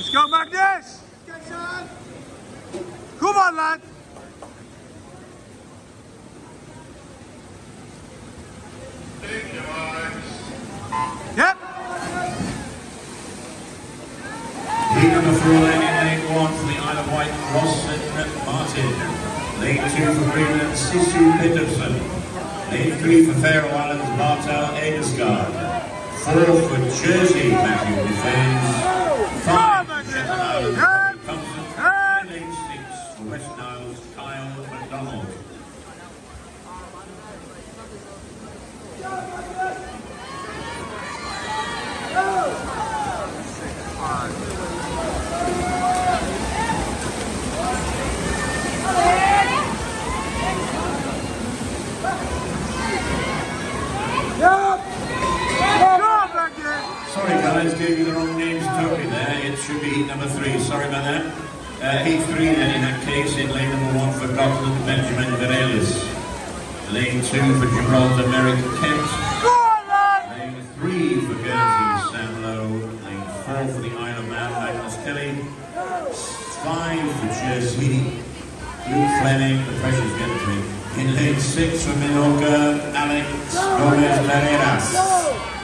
Go, Magnus! Come on, lad! Yep! Lead number 4 in lane 1 for the Isle of Wight, Roslyn Martin. Lane 2 for Greenland, Sisu Peterson. Lane 3 for Faroe Islands, Bartel Egesgaard. 4 for Jersey, Matthew Defense. 5 for Shetland Islands, Thompson. And lane 6 for West Isles, Kyle McDonald. Sorry guys, gave you the wrong names totally there. It should be heat number 3, sorry about that. Heat 3 then in that case, in lane number 1 for Gotland, Benjamin Varelis. Lane 2 for Gibraltar, Merrick Kent. Lane 3 for Guernsey, Sam Lowe. Lane 4 for the Isle of Man, Magnus Kelly. 5 for Jersey, Luke Fleming, the pressure's getting to him. In lane 6 for Menorca, Alex Gomez Carreras.